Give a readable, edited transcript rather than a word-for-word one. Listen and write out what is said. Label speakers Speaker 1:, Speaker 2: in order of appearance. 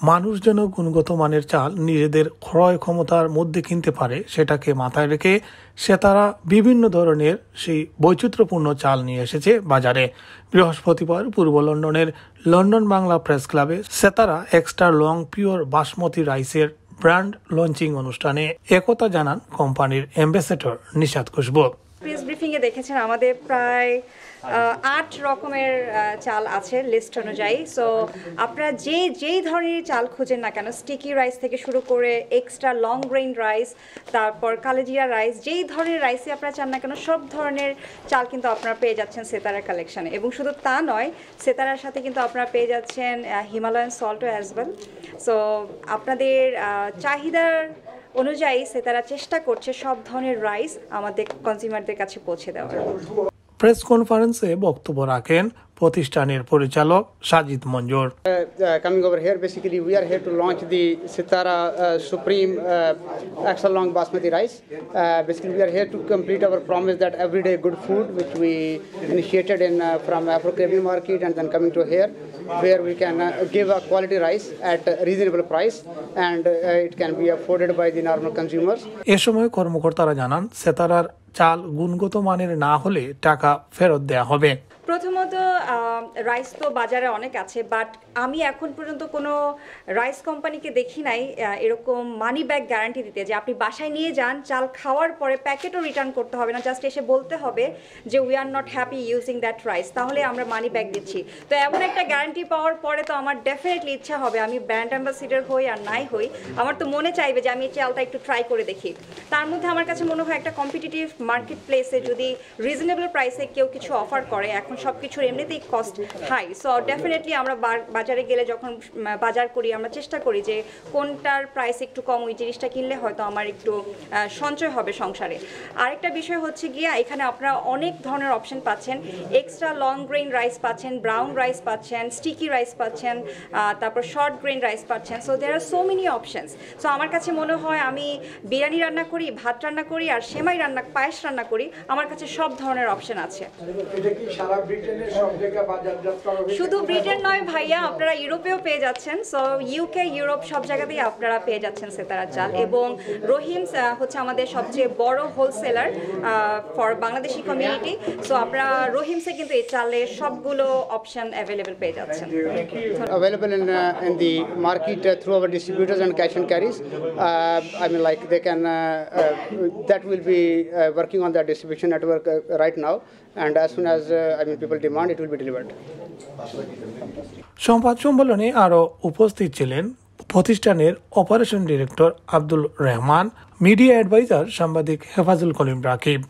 Speaker 1: মানুষ যেন গুণগত মানের চাল নিজেদের ক্রয় ক্ষমতার মধ্যে কিনতে পারে সেটাকে মাথায় রেখে সেতারা বিভিন্ন ধরনের সেই বৈচিত্র্যপূর্ণ চাল নিয়ে এসেছে বাজারে। বৃহস্পতিবার পূর্ব লন্ডনের লন্ডন বাংলা প্রেস ক্লাবে Setara extra long pure basmati রাইসের ব্র্যান্ড লঞ্চিং অনুষ্ঠানে একথা জানান কোম্পানির অ্যাম্বাসেডর নিশাত খুশবু।
Speaker 2: প্রেস ব্রিফিংয়ে দেখেছেন আমাদের প্রায় 8 রকমের চাল আছে লিস্ট অনুযায়ী। সো আপনারা যেই ধরনের চাল খুঁজেন না কেন, স্টিকি রাইস থেকে শুরু করে এক্সট্রা লং গ্রেইন রাইস, তারপর কালেজিয়া রাইস, যেই ধরনের রাইসই আপনারা চান না কেন সব ধরনের চাল কিন্তু আপনারা পেয়ে যাচ্ছেন সেতারার কালেকশানে। এবং শুধু তা নয়, সেতারার সাথে কিন্তু আপনারা পেয়ে যাচ্ছেন হিমালয়ান সল্টও অ্যাজ ওয়েল। সো আপনাদের চাহিদার অনুযায়ী সেতারা চেষ্টা করছে সব ধরনের রাইস আমাদের কনজিউমারদের কাছে পৌঁছে দেওয়ার।
Speaker 1: প্রেস কনফারেন্সে বক্তব্য রাখেন প্রতিষ্ঠানের পরিচালক সাজিদ মঞ্জুর।
Speaker 3: Coming over here, basically we are here to launch the Sitara Supreme extra long basmati rice. Basically we are here to complete our promise that everyday good food which we initiated from Afro-Caribbean market and then coming to here where we can give a quality rice at a reasonable price and it can be afforded by the normal consumers.
Speaker 1: এ সময় কর্মকর্তারা জানান সেতারার চাল গুণগত মানের না হলে টাকা ফেরত দেয়া হবে।
Speaker 2: প্রথমত রাইস তো বাজারে অনেক আছে, বাট আমি এখন পর্যন্ত কোনো রাইস কোম্পানিকে দেখি নাই এরকম মানি ব্যাক গ্যারান্টি দিতে, যে আপনি বাসায় নিয়ে যান, চাল খাওয়ার পরে প্যাকেটও রিটার্ন করতে হবে না, জাস্ট এসে বলতে হবে যে we are not happy using that rice, তাহলে আমরা মানি ব্যাক দিচ্ছি। তো এমন একটা গ্যারান্টি পাওয়ার পরে তো আমার ডেফিনেটলি ইচ্ছা হবে, আমি ব্র্যান্ড অ্যাম্বাসিডার হই আর নাই হই, আমার তো মনে চাইবে যে আমি এই চালটা একটু ট্রাই করে দেখি। তার মধ্যে আমার কাছে মনে হয় একটা কম্পিটিটিভ মার্কেট প্লেসে যদি রিজনেবল প্রাইসে কেউ কিছু অফার করে, এখন সব কিছুর এমনিতেই কস্ট হাই, সো ডেফিনেটলি আমরা বাজারে গেলে যখন বাজার করি আমরা চেষ্টা করি যে কোনটার প্রাইস একটু কম, ওই জিনিসটা কিনলে হয়তো আমার একটু সঞ্চয় হবে সংসারে। আরেকটা বিষয় হচ্ছে গিয়ে এখানে আপনারা অনেক ধরনের অপশন পাচ্ছেন, এক্সট্রা লং গ্রেইন রাইস পাচ্ছেন, ব্রাউন রাইস পাচ্ছেন, স্টিকি রাইস পাচ্ছেন, তারপর শর্ট গ্রেইন রাইস পাচ্ছেন। So there are so many options. So আমার কাছে মনে হয় আমি বিরিয়ানি রান্না করি, ভাত রান্না করি, আর সেমাই রান্না, পায়েস রান্না করি, আমার কাছে সব ধরনের অপশন আছে। শুধু ব্রিটেন নয় ভাইয়া, আপনারা ইউরোপেও পেয়ে যাচ্ছেন। সো ইউকে, ইউরোপ সব জায়গাতেই আপনারা পেয়ে যাচ্ছেন সেতারা চাল। এবং রহিমস হচ্ছে আমাদের সবচেয়ে বড় wholesaler for Bangladeshi community. So আপনারা রহিমসে কিন্তু এই চালের সবগুলো অপশন অ্যাভেলেবেল পেয়ে যাচ্ছেন।
Speaker 3: Available in the market through our distributors and cash and carries. I mean, like they can that will be working on their distribution network right now, and as soon as people demand, it will be delivered.
Speaker 1: সংবাদ সম্মেলনে আরও উপস্থিত ছিলেন প্রতিষ্ঠানের operation director Abdul Rahman, media adviser সাংবাদিক হেফাজুল করিম রাকিব।